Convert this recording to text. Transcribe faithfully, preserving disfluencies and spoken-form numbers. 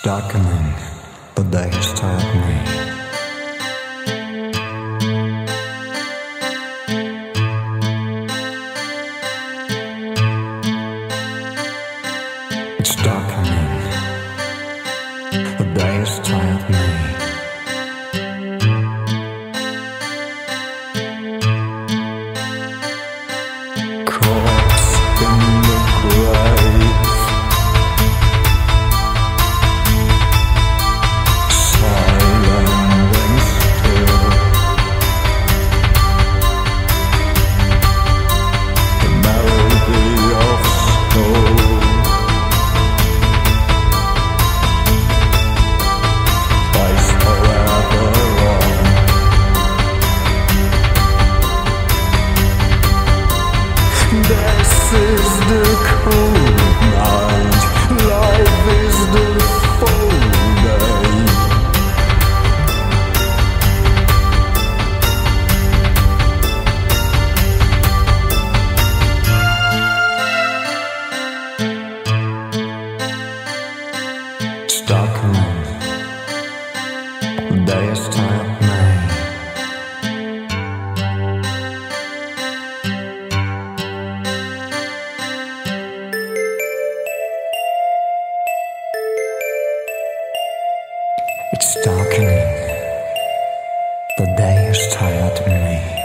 darkening, the day has tired me. It's darkening, the day has tired me. Corpse in the grave, silent and still. The melody of snow lies forever on. This is the cold night, life is the full day. It's darkening, the day has tired me. It's darkening, the day has tired me.